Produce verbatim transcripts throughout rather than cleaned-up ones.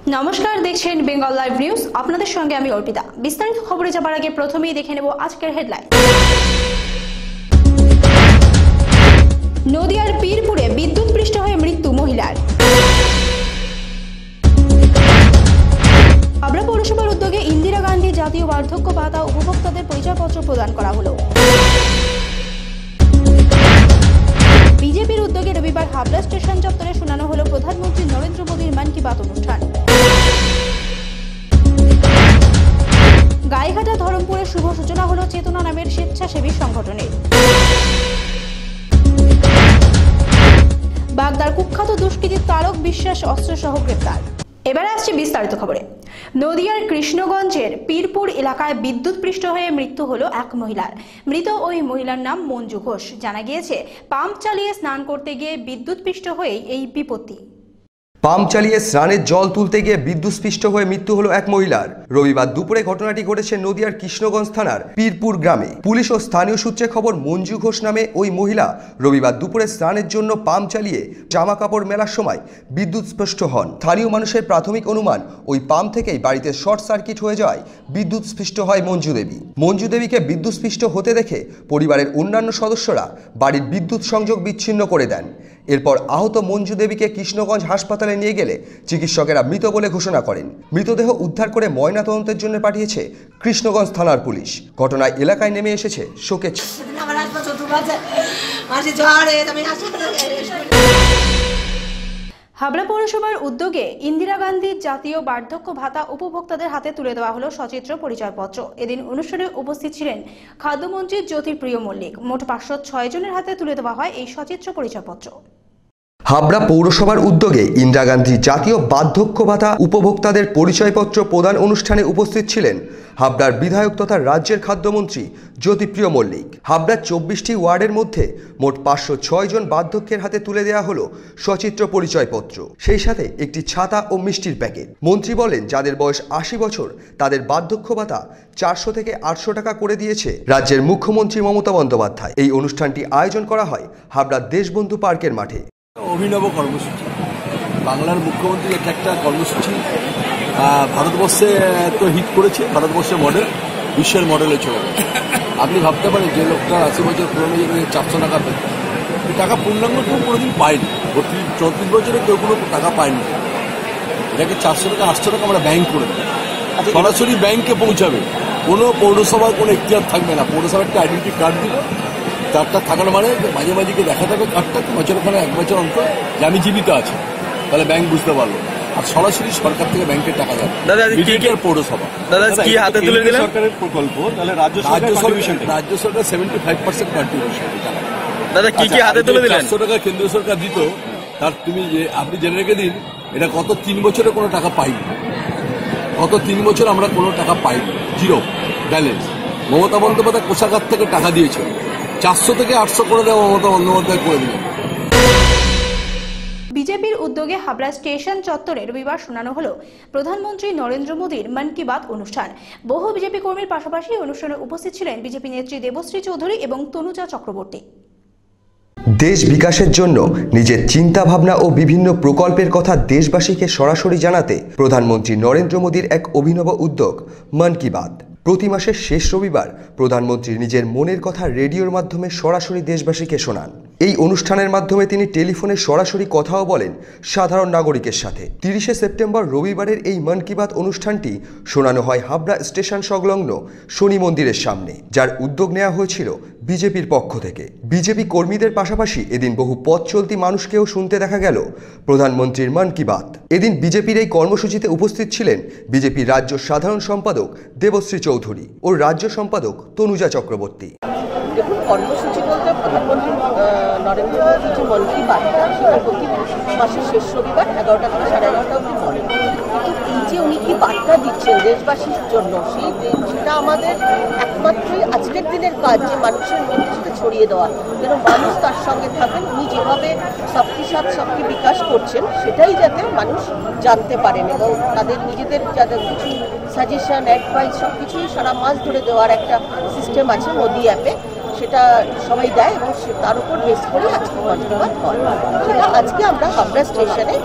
নমস্কার, দেখছেন Bengal live news. আপনাদের সঙ্গে আমি অর্পিতা। বিস্তারিত খবরে যাবার আগে প্রথমেই দেখে নেব আজকের হেডলাইন। নদিয়ার পীরপুরে বিদ্যুৎপৃষ্ট হয়ে মৃত্যু মহিলার। হাবড়া পৌরসভার উদ্যোগে ইন্দিরা গান্ধী জাতীয় বার্ধক্য ভাতা উপভোক্তাদের পরিচয়পত্র প্রদান করা হলো। বিজেপির উদ্যোগে রবিবার হাবড়া স্টেশন চত্বরে শোনানো হলো প্রধানমন্ত্রী নরেন্দ্র মোদীর মন কি বাত অনুষ্ঠান। গাইঘাটা ধরমপুরে শুভ সূচনা হলো চেতনা নামের স্বেচ্ছাসেবী সংগঠনের। বাগদার কুখ্যাত দুষ্কৃতী তারক বিশ্বাস অস্ত্রসহ গ্রেপ্তার। এবারে আসছে বিস্তারিত খবরে। নদিয়ার কৃষ্ণগঞ্জের পীরপুর এলাকায় বিদ্যুৎপৃষ্ট হয়ে মৃত্যু হলো এক মহিলার। মৃত ওই মহিলার নাম মঞ্জু ঘোষ। জানা গিয়েছে, পাম্প চালিয়ে স্নান করতে গিয়ে বিদ্যুৎপৃষ্ট হয়েই এই বিপত্তি। পাম্প চালিয়ে স্নানের জল তুলতে গিয়ে বিদ্যুৎস্পৃষ্ট হয়ে মৃত্যু হলো এক মহিলার। রবিবার দুপুরে ঘটনাটি ঘটেছে নদিয়ার কৃষ্ণগঞ্জ থানার পীরপুর গ্রামে। পুলিশ ও স্থানীয় সূত্রে খবর, মঞ্জু ঘোষ নামে ওই মহিলা রবিবার দুপুরে স্নানের জন্য পাম্প চালিয়ে জামা কাপড় মেলার সময় বিদ্যুৎস্পৃষ্ট হন। স্থানীয় মানুষের প্রাথমিক অনুমান, ওই পাম্প থেকেই বাড়িতে শর্ট সার্কিট হয়ে যাওয়ায় বিদ্যুৎস্পৃষ্ট হয় মঞ্জু দেবী। মঞ্জু দেবীকে বিদ্যুৎস্পৃষ্ট হতে দেখে পরিবারের অন্যান্য সদস্যরা বাড়ির বিদ্যুৎ সংযোগ বিচ্ছিন্ন করে দেন। এরপর আহত মঞ্জু দেবীকে কৃষ্ণগঞ্জ হাসপাতালে নিয়ে গেলে চিকিৎসকেরা মৃত বলে ঘোষণা করেন। মৃতদেহ উদ্ধার করে ময়নাতদন্তের জন্য পাঠিয়েছে কৃষ্ণগঞ্জ থানার পুলিশ। ঘটনায় এলাকায় নেমে এসেছে শোকের। হাবড়া পৌরসভার উদ্যোগে ইন্দিরা গান্ধী জাতীয় বার্ধক্য ভাতা উপভোক্তাদের হাতে তুলে দেওয়া হলো সচিত্র পরিচয়পত্র। এদিন অনুষ্ঠানে উপস্থিত ছিলেন খাদ্যমন্ত্রী জ্যোতিপ্রিয় মল্লিক। মোট পাঁচশো ছয় জনের হাতে তুলে দেওয়া হয় এই সচিত্র পরিচয়পত্র। হাবড়া পৌরসভার উদ্যোগে ইন্দিরা গান্ধী জাতীয় বার্ধক্য ভাতা উপভোক্তাদের পরিচয়পত্র প্রদান অনুষ্ঠানে উপস্থিত ছিলেন হাবড়ার বিধায়ক তথা রাজ্যের খাদ্যমন্ত্রী জ্যোতিপ্রিয় মল্লিক। হাবড়ার চব্বিশটি ওয়ার্ডের মধ্যে মোট পাঁচশো ছয় জন বার্ধক্যের হাতে তুলে দেওয়া হলো সচিত্র পরিচয়পত্র, সেই সাথে একটি ছাতা ও মিষ্টির প্যাকেট। মন্ত্রী বলেন, যাদের বয়স আশি বছর তাদের বার্ধক্য ভাতা চারশো থেকে আটশো টাকা করে দিয়েছে রাজ্যের মুখ্যমন্ত্রী মমতা বন্দ্যোপাধ্যায়। এই অনুষ্ঠানটি আয়োজন করা হয় হাবড়ার দেশবন্ধু পার্কের মাঠে। অভিনব কর্মসূচি, বাংলার মুখ্যমন্ত্রীর একটা একটা কর্মসূচি ভারতবর্ষে তো হিট করেছে। ভারতবর্ষের মডেল বিশ্বের মডেলে চলে গেছে। আপনি ভাবতে পারেন যে লোকটা আশি বছর পুরনো যে চারশো টাকা পেত, টাকা পূর্ণাঙ্গ কেউ কোনোদিন পায়নি। বত্রিশ চৌত্রিশ বছরে কেউ কোনো টাকা পায়নি। এটাকে চারশো টাকা আটশো টাকা আমরা ব্যাংক করে দেবো, সরাসরি ব্যাংকে পৌঁছাবে। কোনো পৌরসভার কোনো এখতিয়ার থাকবে না। পৌরসভার একটা আইডেন্টি কার্ড দিব, কার্ডটা থাকার মানে মাঝে মাঝে দেখাতে হবে কার্ডটা বছর ওখানে এক বছর অন্তর যে আমি জীবিত আছি, তাহলে ব্যাংক বুঝতে পারলো। আর সরাসরি সরকার থেকে ব্যাংকের টাকা যাবে। পৌরসভা সরকারের প্রকল্প, তাহলে রাজ্য রাজ্য সরকার সেভেন্টি ফাইভ পার্সেন্ট কন্ট্রিবিউশন। দাদা কি কি হাতে তুলে দিলেন? চারশো টাকা কেন্দ্রীয় সরকার দিত, তার তুমি আপনি জেনে রেখে দিন, এটা গত তিন বছরে কোনো টাকা পাইনি। গত তিন বছর আমরা কোনো টাকা পাইনি, জিরো ব্যালেন্স। মমতা বন্দ্যোপাধ্যায় কোষাগার থেকে টাকা দিয়েছে, চারশো থেকে আটশো করে দেওয়া মমতা বন্দ্যোপাধ্যায় করে দিলেন। বিজেপির উদ্যোগে হাবড়া স্টেশন চত্বরে রবিবার শোনানো হলো প্রধানমন্ত্রী নরেন্দ্র মোদীর মন কি বাত অনুষ্ঠান। বহু বিজেপি কর্মীর পাশাপাশি অনুষ্ঠানে উপস্থিত ছিলেন বিজেপি নেত্রী দেবশ্রী চৌধুরী এবং তনুজা চক্রবর্তী। দেশ বিকাশের জন্য নিজের চিন্তা ভাবনা ও বিভিন্ন প্রকল্পের কথা দেশবাসীকে সরাসরি জানাতে প্রধানমন্ত্রী নরেন্দ্র মোদীর এক অভিনব উদ্যোগ মন কি বাত। প্রতি মাসের শেষ রবিবার প্রধানমন্ত্রী নিজের মনের কথা রেডিওর মাধ্যমে সরাসরি দেশবাসীকে শোনান। এই অনুষ্ঠানের মাধ্যমে তিনি টেলিফোনে সরাসরি কথাও বলেন সাধারণ নাগরিকের সাথে। তিরিশে সেপ্টেম্বর রবিবারের এই মন কি বাত অনুষ্ঠানটি শোনানো হয় হাবড়া স্টেশন সংলগ্ন শনি মন্দিরের সামনে, যার উদ্যোগ নেওয়া হয়েছিল বিজেপির পক্ষ থেকে। বিজেপি কর্মীদের পাশাপাশি এদিন বহু পথ চলতি মানুষকেও শুনতে দেখা গেল প্রধানমন্ত্রীর মন কি বাত। এদিন বিজেপির এই কর্মসূচিতে উপস্থিত ছিলেন বিজেপির রাজ্য সাধারণ সম্পাদক দেবশ্রী চৌধুরী ও রাজ্য সম্পাদক তনুজা চক্রবর্তী। দেখুন, কর্মসূচি বলতে প্রধানমন্ত্রী নরেন্দ্র মোদী যে মন কি বাতটা, সেটা প্রতি মাসের শেষ রবিবার এগারোটা থেকে সাড়ে এগারোটা অবধি পড়ে। কিন্তু এই যে উনি কি বার্তা দিচ্ছেন দেশবাসীর জন্য, সেই সেটা আমাদের একমাত্রই আজকের দিনের কাজ, যে মানুষের মধ্যে সেটা ছড়িয়ে দেওয়া, যেন মানুষ তার সঙ্গে থাকেন। উনি যেভাবে সবকি সাথ সবকি বিকাশ করছেন, সেটাই যাতে মানুষ জানতে পারেন এবং তাদের নিজেদের যাদের কিছু সাজেশন অ্যাডভাইস সব কিছুই সারা মাস ধরে দেওয়ার একটা সিস্টেম আছে মোদি অ্যাপে। সেটা সবাই দেয় এবং তার উপর বেস করে আজকে মন কি বাত হয়। সেটা আজকে আমরা হাবড়া স্টেশনে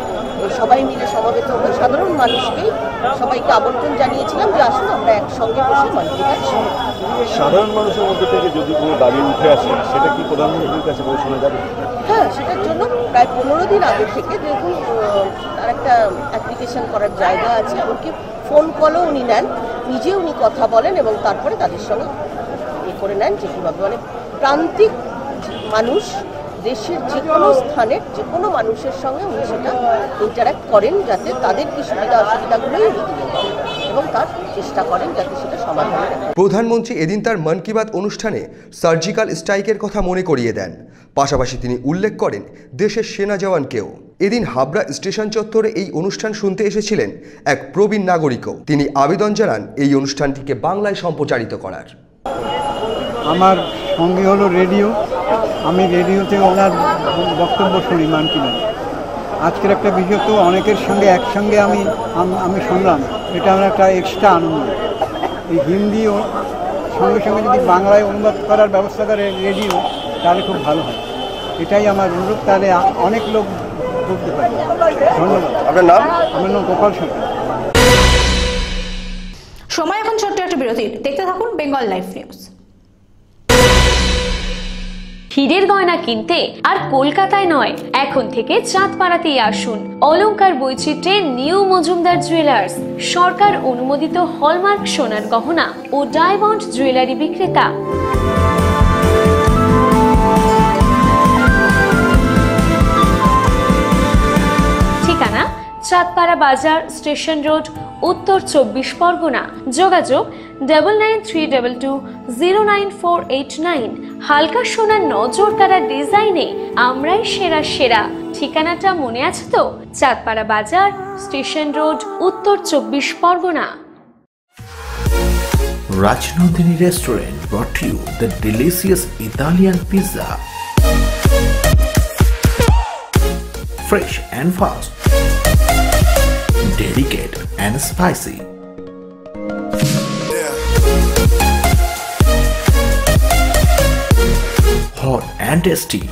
সবাই মিলে সমবেত হয়ে সাধারণ মানুষকেই সবাইকে আমন্ত্রণ জানিয়েছিলাম যে আসুন আমরা একসঙ্গে বসে মন কি বাত শুনি। সাধারণ মানুষের মধ্যে থেকে যদি কোনো দাবি উঠে আসে সেটা কি প্রধানমন্ত্রীর কাছে পৌঁছানো যাবে? হ্যাঁ, সেটার জন্য প্রায় পনেরো দিন আগে থেকে দেখুন তার একটা অ্যাপ্লিকেশন করার জায়গা আছে, এমনকি ফোন কলও উনি নেন, নিজে উনি কথা বলেন এবং তারপরে তাদের সঙ্গে এ করে নেন যে কীভাবে মানে প্রান্তিক মানুষ দেশের যে কোনো স্থানের যে কোনো মানুষের সঙ্গে উনি সেটা ইন্টারাক্ট করেন যাতে তাদের কি সুবিধা অসুবিধাগুলোই উনি তুলে ধরেন এবং তার চেষ্টা করেন যাতে সেটা সমাধান হয়। প্রধানমন্ত্রী এদিন তার মন কি বাত অনুষ্ঠানে সার্জিক্যাল স্ট্রাইকের কথা মনে করিয়ে দেন। পাশাপাশি তিনি উল্লেখ করেন দেশের সেনা জওয়ানকেও। এদিন হাবড়া স্টেশন চত্বরে এই অনুষ্ঠান শুনতে এসেছিলেন এক প্রবীণ নাগরিকও। তিনি আবেদন জানান এই অনুষ্ঠানটিকে বাংলায় সম্প্রচারিত করার। আমার সঙ্গে হলো রেডিও, আমি রেডিওতে ওনার বক্তব্য শুনি মান কি বাত। আজকের একটা বিষয় তো অনেকের সঙ্গে একসঙ্গে আমি আমি শুনলাম, এটা আমার একটা এক্সট্রা আনন্দ। এই হিন্দি সঙ্গে সঙ্গে যদি বাংলায় অনুবাদ করার ব্যবস্থা করে রেডিও তাহলে খুব ভালো হয়, এটাই আমার অনুরোধ, তাহলে অনেক লোক বুঝতে পারে। ধন্যবাদ। আপনার নাম? আমার নাম গোপাল সরকার। সময় এখন ছোট্ট একটা বিরতির, দেখতে থাকুন বেঙ্গল লাইভ নিউজ। হীরের গয়না কিনতে আর কলকাতায় নয়, এখন থেকে চাঁদপাড়াতেই আসুন। অলংকার বৈচিত্র্যে নিউ মজুমদার জুয়েলার্স, সরকার অনুমোদিত হলমার্ক সোনার গহনা ও ডায়মন্ড জুয়েলারি বিক্রেতা। ঠিকানা চাঁদপাড়া বাজার, স্টেশন রোড, উত্তর চব্বিশ পরগনা। যোগাযোগ double nine three double two zero nine four eight nine. হালকা সোনার নজর কাড়া ডিজাইনে আমরাই সেরা সেরা। ঠিকানাটা মনে আছে তো? চাঁদপাড়া বাজার, স্টেশন রোড, উত্তর Chabbish Pargana. Rajnandini Restaurant brought to you the delicious Italian pizza. Fresh and fast, delicate and spicy. Hot and tasty.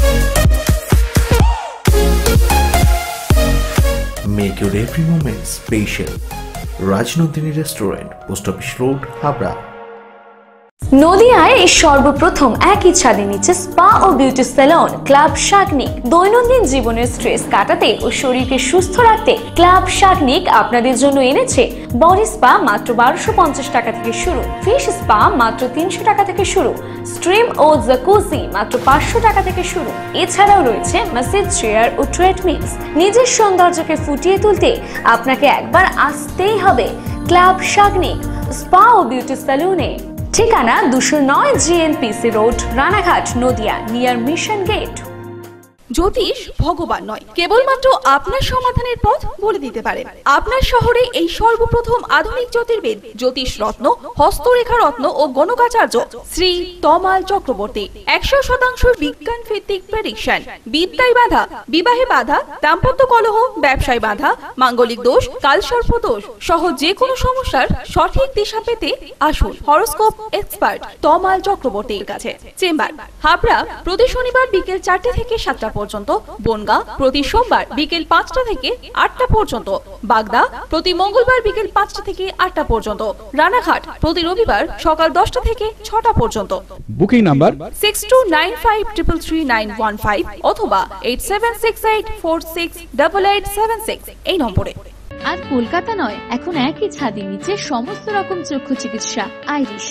Make your every moment special. Rajnandini Restaurant, Post Office Road, Habra. নদিয়ায় এই সর্বপ্রথম একই ছাদের নিচে spa ও beauty salon club Shagnik. দৈনন্দিন জীবনের stress কাটাতে ও শরীরকে সুস্থ রাখতে ক্লাব শাগনিক আপনাদের জন্য এনেছে বডি স্পা মাত্র বারোশো পঞ্চাশ টাকা থেকে শুরু, ফিশ স্পা মাত্র তিনশো টাকা থেকে শুরু, স্ট্রিম ও জাকুজি মাত্র পাঁচশো টাকা থেকে শুরু। এছাড়াও রয়েছে ম্যাসেজ চেয়ার ও ট্রেডমিলস। নিজের সৌন্দর্যকে ফুটিয়ে তুলতে আপনাকে একবার আসতেই হবে ক্লাব শাগনিক স্পা ও বিউটি সেলুনে। ঠিকানা দুশো নয় GNPC road, Ranaghat, Nadia, near mission gate. জ্যোতিষ ভগবান নয়, কেবলমাত্র আপনার সমাধানের পথ বলে দিতে পারেন। আপনার শহরে এই সর্বপ্রথম আধুনিক জ্যোতির্বিদ, জ্যোতিষ রত্ন, হস্তরেখা রত্ন ও গণকাচার্য শ্রী তমাল চক্রবর্তী। একশো শতাংশ বিজ্ঞান ভিত্তিক প্রেডিকশন। বিদ্যায় বাধা, বিবাহে বাধা, দাম্পত্য কলহ, ব্যবসায় বাধা, মাঙ্গলিক দোষ, কালসর্প দোষ সহ যে কোনো সমস্যার সঠিক দিশা পেতে আসুন হরোস্কোপ এক্সপার্ট তমাল চক্রবর্তীর কাছে। চেম্বার হাবড়া প্রতি শনিবার বিকেল চারটে থেকে সাতটা পর্যন্ত, বনগা প্রতি সোমবার বিকেল পাঁচটা থেকে আটটা পর্যন্ত, বাগদা প্রতি মঙ্গলবার বিকেল পাঁচটা থেকে আটটা পর্যন্ত, রানাঘাট প্রতি রবিবার সকাল দশটা থেকে ছটা পর্যন্ত। Booking number six two nine five triple three nine one five অথবা eight seven six eight four six double eight seven six এই নম্বরে। আর কলকাতা নয়, এখন একই ছাদের নিচে সমস্ত রকম চক্ষু চিকিৎসা। আইরিশ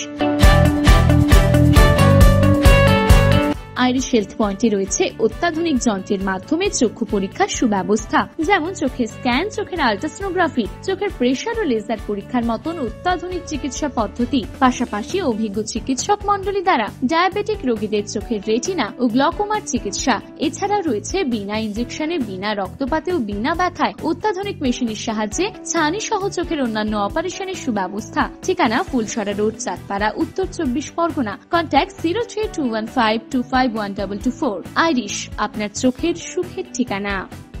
আইরিশ হেলথ পয়েন্টে রয়েছে অত্যাধুনিক যন্ত্রের মাধ্যমে চক্ষু পরীক্ষার সুব্যবস্থা, যেমন চোখের স্ক্যান, চোখের আল্ট্রাসোনোগ্রাফি, চোখের প্রেসার ও লেজার পরীক্ষার মতন অত্যাধুনিক চিকিৎসা পদ্ধতি। পাশাপাশি অভিজ্ঞ চিকিৎসক মন্ডলী দ্বারা ডায়াবেটিক রোগীদের চোখের রেটিনা ও গ্লকোমার চিকিৎসা। এছাড়া রয়েছে বিনা ইনজেকশনে, বিনা রক্তপাতে ও বিনা ব্যথায় অত্যাধুনিক মেশিনের সাহায্যে ছানি সহ চোখের অন্যান্য অপারেশনের সুব্যবস্থা। ঠিকানা ফুলসরা road, Chandpara, Uttar Chabbish Pargana. Contact zero three two one five two five one double two four. Irish, আপনার চোখের সুখের ঠিকানা।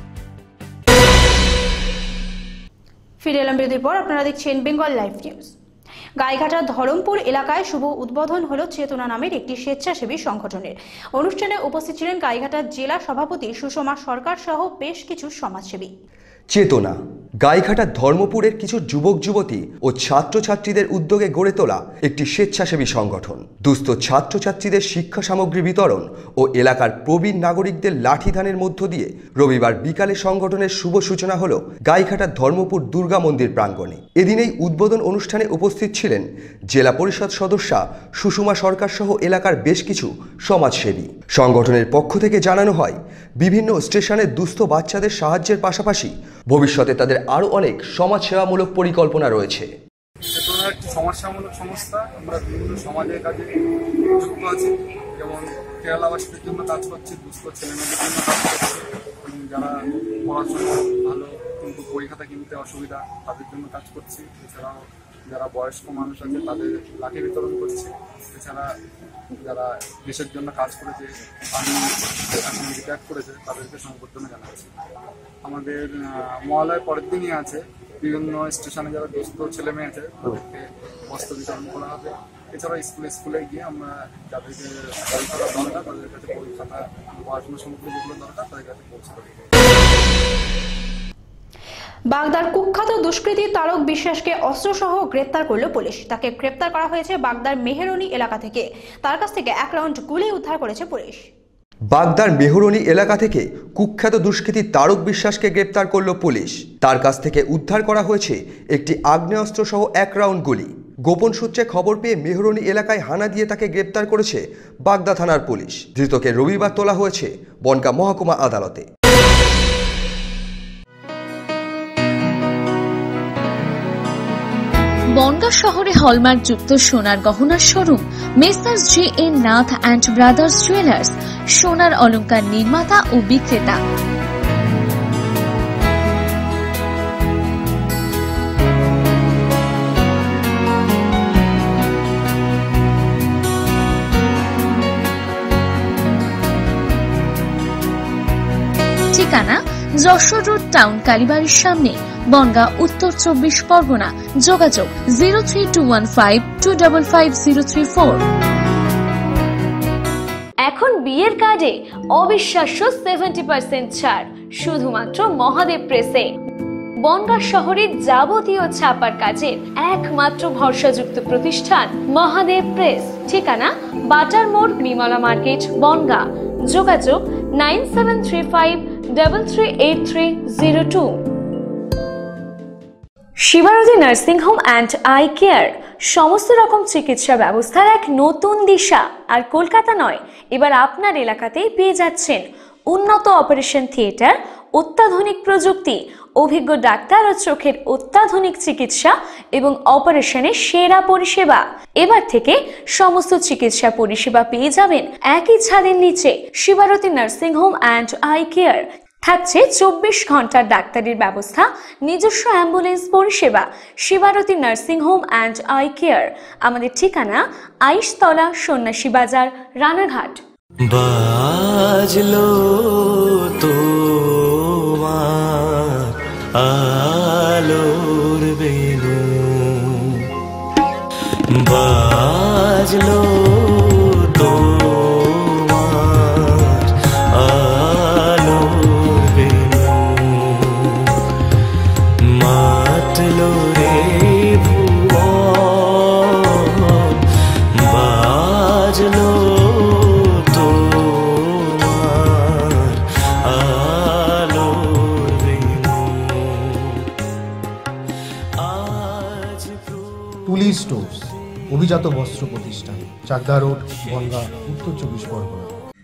ফিরে এলাম বিরতির পর, আপনারা দেখছেন বেঙ্গল লাইভ নিউজ। গাইঘাটার ধরমপুর এলাকায় শুভ উদ্বোধন হলো চেতনা নামের একটি স্বেচ্ছাসেবী সংগঠনের। অনুষ্ঠানে উপস্থিত ছিলেন গাইঘাটার জেলা সভাপতি সুষমা সরকার সহ বেশ কিছু সমাজসেবী। চেতনা গাইঘাটার ধর্মপুরের কিছু যুবক যুবতী ও ছাত্রছাত্রীদের উদ্যোগে গড়ে তোলা একটি স্বেচ্ছাসেবী সংগঠন। দুস্থ ছাত্রছাত্রীদের শিক্ষা সামগ্রী বিতরণ ও এলাকার প্রবীণ নাগরিকদের লাঠিধানের মধ্য দিয়ে রবিবার বিকালে সংগঠনের শুভ সূচনা হল গাইঘাটার ধর্মপুর দুর্গা মন্দির প্রাঙ্গণে। এদিন এই উদ্বোধন অনুষ্ঠানে উপস্থিত ছিলেন জেলা পরিষদ সদস্যা সুষমা সরকার সহ এলাকার বেশ কিছু সমাজসেবী। সংগঠনের পক্ষ থেকে জানানো হয়, বিভিন্ন স্টেশনের দুস্থ বাচ্চাদের সাহায্যের পাশাপাশি ভবিষ্যতে তাদের আরও অনেক সমাজসেবামূলক পরিকল্পনা রয়েছে। চেতনা একটি সমাজসেবামূলক সংস্থা। আমরা বিভিন্ন সমাজের কাজে যুক্ত আছি, যেমন কেরালাবাসীদের জন্য কাজ করছি, দুস্থ ছেলেমেয়েদের জন্য কাজ করছি, যারা পড়াশোনা ভালো কিন্তু বই খাতা কিনতে অসুবিধা তাদের জন্য কাজ করছি। এছাড়াও যারা বয়স্ক মানুষ আছে তাদের লাঠি বিতরণ করছি। এছাড়া যারা দেশের জন্য কাজ করেছে, আমি এখন রিটায়ার করেছে, তাদেরকে সংবর্ধনা জানাচ্ছি। আমাদের মহালয় পরের দিনই আছে, বিভিন্ন স্টেশনে যারা দুস্থ ছেলে মেয়ে আছে তাদেরকে বস্ত্র বিতরণ করা হবে। এছাড়া স্কুলে স্কুলে গিয়ে আমরা যাদেরকে পরীক্ষা দরকার তাদের কাছে পরীক্ষাটা পড়াশোনা সামগ্রী যেগুলো দরকার তাদের কাছে পৌঁছে দেবে। বাগদার কুখ্যাত দুষ্কৃতী তারক বিশ্বাসকে অস্ত্রসহ গ্রেপ্তার করল পুলিশ। তাকে গ্রেপ্তার করা হয়েছে বাগদার মেহেরনি এলাকা থেকে। তার কাছ থেকে এক রাউন্ড গুলি উদ্ধার করেছে পুলিশ। বাগদার মেহরনি এলাকা থেকে কুখ্যাত দুষ্কৃতী তারক বিশ্বাসকে গ্রেপ্তার করল পুলিশ। তার কাছ থেকে উদ্ধার করা হয়েছে একটি আগ্নেয়াস্ত্র সহ এক রাউন্ড গুলি। গোপন সূত্রে খবর পেয়ে মেহরনি এলাকায় হানা দিয়ে তাকে গ্রেপ্তার করেছে বাগদা থানার পুলিশ। ধৃতকে রবিবার তোলা হয়েছে বনগাঁ মহকুমা আদালতে। বনগাঁ শহরে হলমার্কযুক্ত সোনার গহনার showroom messrs G N Nath and brothers jewellers, সোনার অলংকার নির্মাতা ও বিক্রেতা। ঠিকানা যশোর রোড টাউন কালীবাড়ির সামনে, বনগাঁ, উত্তর চব্বিশ পরগনা। যোগাযোগ zero three two one five two double five zero three four. এখন বিয়ের কার্ডে অবিশ্বাস্য সেভেন্টি পার্সেন্ট ছাড় শুধুমাত্র মহাদেব প্রেসে। বনগাঁ শহরের যাবতীয় ছাপার কাজের একমাত্র ভরসাযুক্ত প্রতিষ্ঠান মহাদেব প্রেস। ঠিকানা বাটার মোড়, বিমলা মার্কেট, বনগাঁ। যোগাযোগ nine seven three five double three eight three zero two. Shibarati nursing home and eye care, সমস্ত রকম চিকিৎসা ব্যবস্থার এক নতুন দিশা। আর কলকাতা নয়, এবার আপনার এলাকাতেই পেয়ে যাচ্ছেন উন্নত অপারেশন থিয়েটার, অত্যাধুনিক প্রযুক্তি, অভিজ্ঞ ডাক্তার ও চোখের অত্যাধুনিক চিকিৎসা এবং অপারেশনের সেরা পরিষেবা। এবার থেকে সমস্ত চিকিৎসা পরিষেবা পেয়ে যাবেন একই ছাদের নিচে। Shibarati nursing home and eye care. থাকছে চব্বিশ ঘন্টার ডাক্তারের ব্যবস্থা, নিজস্ব অ্যাম্বুলেন্স পরিষেবা। Shibarati nursing home and eye care. আমাদের ঠিকানা আইশতলা, সন্ন্যাসী বাজার, রানাঘাট। বাজলো তোমার আলোর বেনু, বাজলো তোমার আলোর বেনু, মাতলো রে ভুবন, বাজলো তুলি স্টোর্স, অভিজাত বস্ত্র প্রতিষ্ঠান, চাকদা রোড, বনগাঁ, উত্তর চব্বিশ পরগনা।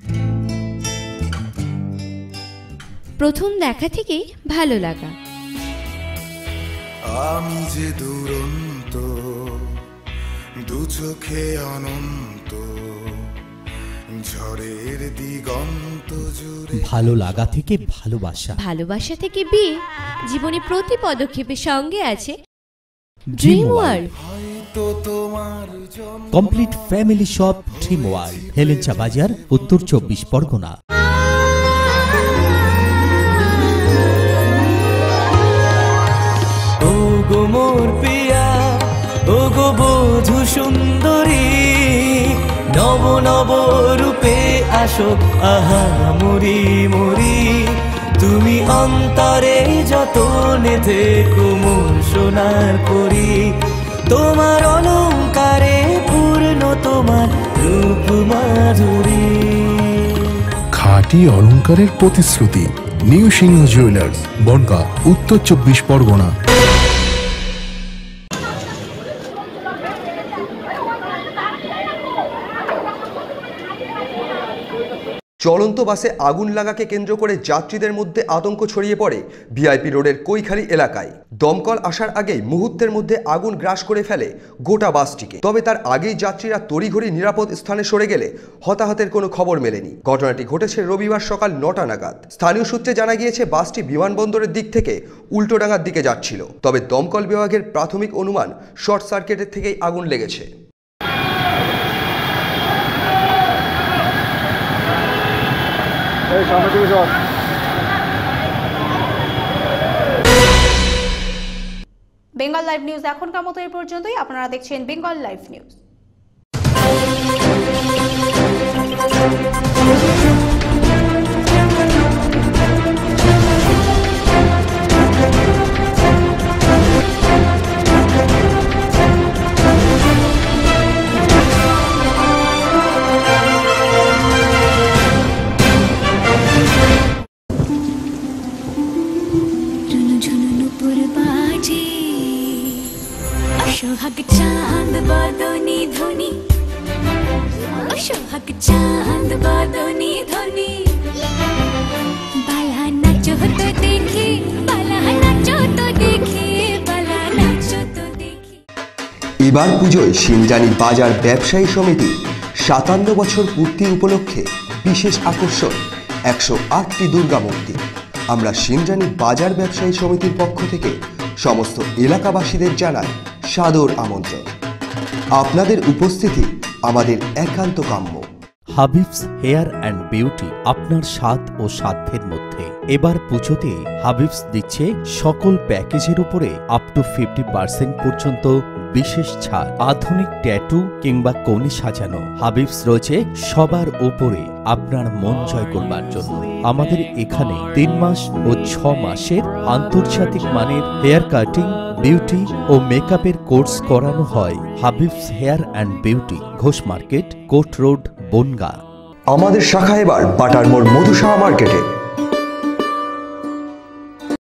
প্রথম দেখা থেকেই ভালো লাগা। আমি যে দুরন্ত, দু চোখে অনন্ত, ঝড়ের দিগন্ত জুড়ে। ভালো লাগা থেকে ভালোবাসা, ভালোবাসা থেকে বিয়ে, জীবনে প্রতি পদক্ষেপের সঙ্গে আছে dream world. Complete family shop dream world, Helencha Bazar, Uttar Chabbish Pargana. ও গো মোর পিয়া, ও গো বধূ সুন্দরী, নব নব রূপে আসো আহা মরি মরি, তুমি অন্তরে যতনে থেকো মোর সোনার করি, তোমার অলংকারে পূর্ণ তোমার রূপ মাধুরী। খাঁটি অলংকারের প্রতিশ্রুতি নিউ সিংহ জুয়েলার্স, বনগাঁ, উত্তর চব্বিশ পরগনা। চলন্ত বাসে আগুন লাগাকে কেন্দ্র করে যাত্রীদের মধ্যে আতঙ্ক ছড়িয়ে পড়ে ভিআইপি রোডের কৈখালি এলাকায়। দমকল আসার আগেই মুহূর্তের মধ্যে আগুন গ্রাস করে ফেলে গোটা বাসটিকে। তবে তার আগেই যাত্রীরা তড়িঘড়ি নিরাপদ স্থানে সরে গেলে হতাহতের কোনো খবর মেলেনি। ঘটনাটি ঘটেছে রবিবার সকাল নটা নাগাদ। স্থানীয় সূত্রে জানা গিয়েছে বাসটি বিমানবন্দরের দিক থেকে উল্টোডাঙ্গার দিকে যাচ্ছিল। তবে দমকল বিভাগের প্রাথমিক অনুমান শর্ট সার্কিটের থেকেই আগুন লেগেছে। বেঙ্গল লাইভ নিউজ এখনকার মতো এই পর্যন্তই। আপনারা দেখছেন বেঙ্গল লাইভ নিউজ। সোহাগ চাঁদ বদনি ধ্বনি, সোহাগ চাঁদ বদনি ধ্বনি, বালা নাচো তো দেখি, বালা নাচো তো দেখি, বালা নাচো তো দেখি। এবার পুজোয় সিনজানি বাজার ব্যবসায়ী সমিতি সাতান্ন বছর পূর্তি উপলক্ষে বিশেষ আকর্ষণ একশো আটটি দুর্গা মূর্তি। আমরা সিনজানি বাজার ব্যবসায়ী সমিতির পক্ষ থেকে সমস্ত এলাকাবাসীদের জানাই সাদর আমন্ত্রণ। আপনাদের উপস্থিতি আমাদের একান্ত কাম্য। হাবিবস হেয়ার অ্যান্ড বিউটি আপনার স্বাদ ও সাধ্যের মধ্যে। এবার পুজোতে হাবিবস দিচ্ছে সকল প্যাকেজের উপরে আপ টু ফিফটি পার্সেন্ট পর্যন্ত বিশেষ ছাড়। আধুনিক ট্যাটু কিংবা কোণে সাজানো হাবিবস রয়েছে সবার উপরে আপনার মন জয় করবার জন্য। আমাদের এখানে তিন মাস ও ছ মাসের আন্তর্জাতিক মানের হেয়ার কাটিং, বিউটি ও মেকআপের কোর্স করানো হয়। Habib's hair and beauty, Ghosh market, court road, Bangaon. আমাদের শাখা এবার বাটারমোড় মধুসাহা মার্কেটে।